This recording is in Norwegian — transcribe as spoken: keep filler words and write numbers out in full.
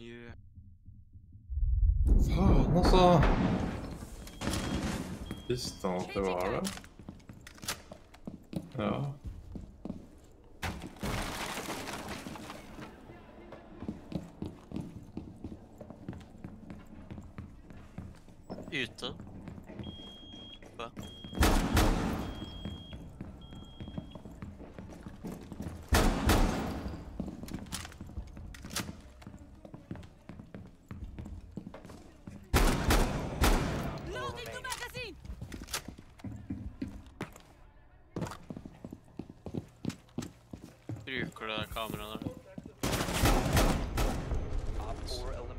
Yeah. Faen, altså. Visste han at det var det? Ja. Ute. Hva? Loading the magazine! Bruker du det kameraet der? Op four